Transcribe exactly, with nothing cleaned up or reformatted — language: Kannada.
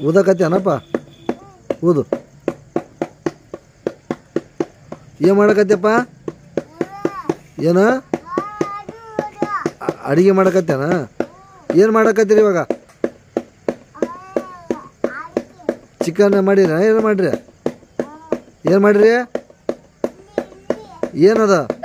ಊದಕತ್ತೇನಪ್ಪ ಊದು. ಏನು ಮಾಡಕತ್ತಪ್ಪ? ಏನು ಅಡುಗೆ ಮಾಡಕತ್ತೇನ? ಏನು ಮಾಡಕತ್ತೀರಿ ಇವಾಗ? ಚಿಕನ್ ಮಾಡಿರ ಏನು ಮಾಡಿರಿ? ಏನು ಮಾಡಿರಿ? ಏನದ?